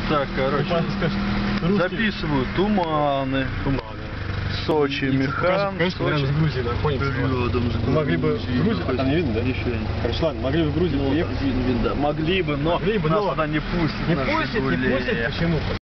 Так, короче, записываю туманы. Сочи, Механ, конечно, рядом с Грузией находимся. Могли бы в Грузию, а там не видно, да? Ничего. Короче, ладно, могли бы в Грузию уехать. Да, могли бы, но нас туда не пустят. Не пустят, почему?